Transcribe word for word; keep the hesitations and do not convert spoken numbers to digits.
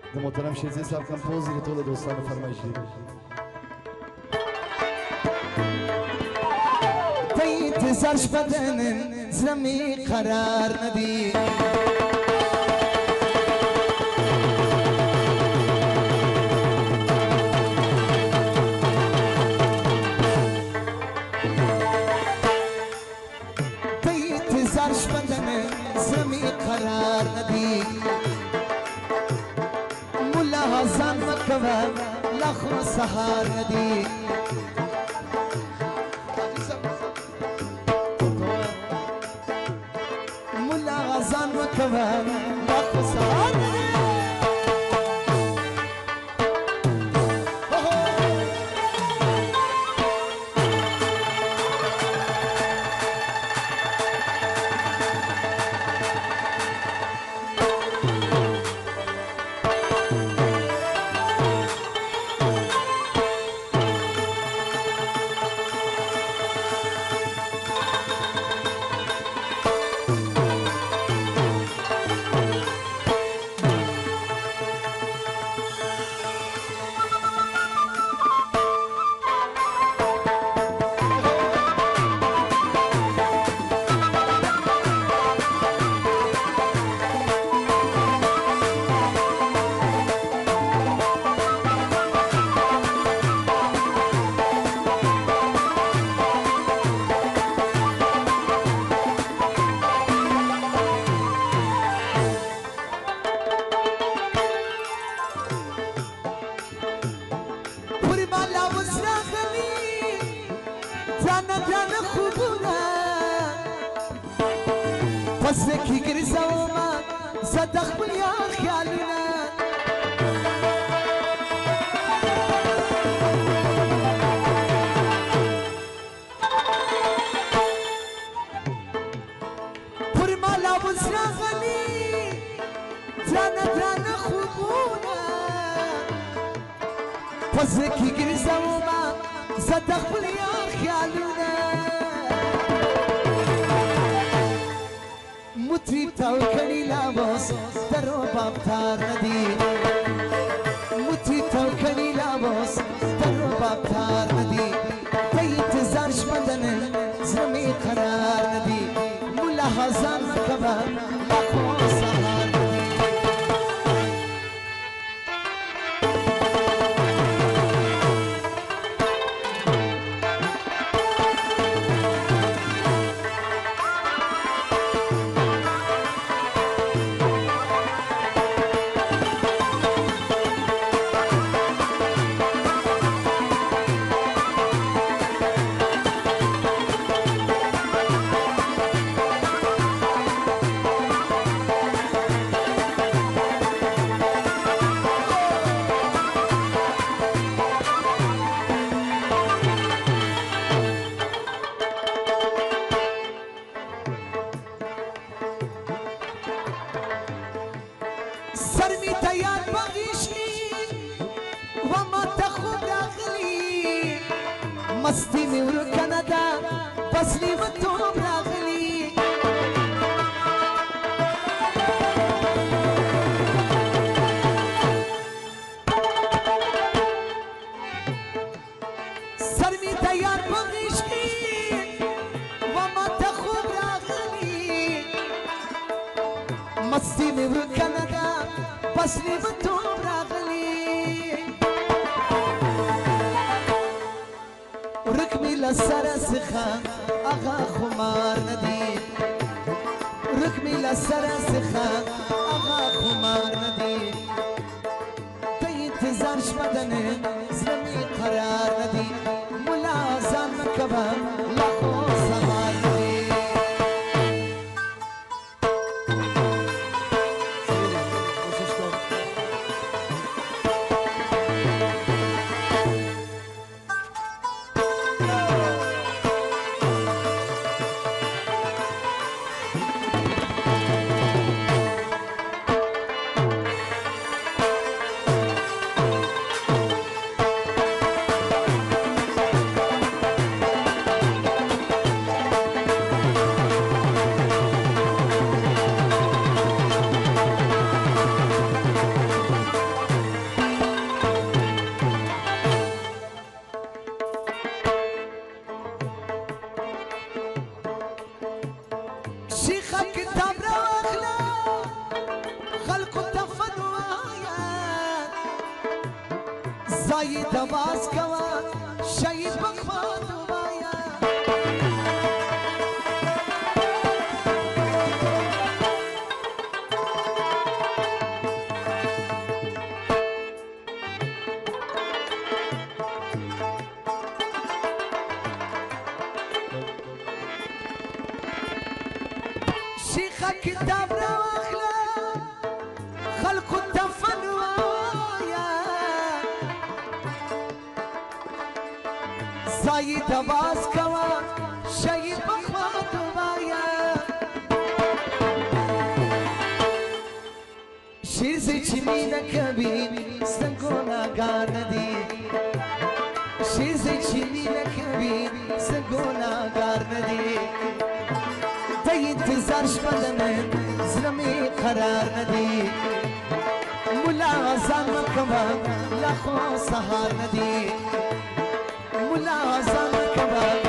ده محترم شیزی صاحب کمپوزر طول دوستان فرمایش دی تی انتظارش بدنن زلمی قرار ندی تی انتظارش بدنن زلمی قرار ندی غزان مکوه لخو سهار ندی ملا غزان مکوه لخو سهار ندی پسکی گرزاو ما صدق بیا خیالنا پر مالا بسرا غنی جانا جانا خوبونا پسکی گرزاو ما صدق بیا خیالنا مطرب تاو کنی لاباس درو بابتار ندی مطرب تاو کنی لاباس درو بابتار ندی تی انتظارش بدنن زمی قرار ندی ملا حزان مکبه لخو سهار ندی سرمی تیار بغیشی و ما تخوب راغلی مستی می ورو کندا پسلی و توب راغلی سرمی تیار بغیشی و ما تخوب راغلی مستی می ورو کندا پسلی و توب راغلی رکمی لسر سخا آغا خمار ندی رکمی لسر سخا آغا خمار ندی تی انتظارش بدنه زلمی قرار ندی ملا زان مکبه لخو سهار ندی خلق تفنوایا زاید آواز کوا شهید بخواد وایا شيخة كتاب رواخلة خلق الدفن وايا زايد باس كوا شهيد بخوات وايا شير زي چمينة كبير سنگونا غار ندي شير زي چمينة كبير سنگونا غار ندي انتظار شپدن زلمی قرار ندی مولا آزان مکوا لخو سهار ندی مولا آزان مکوا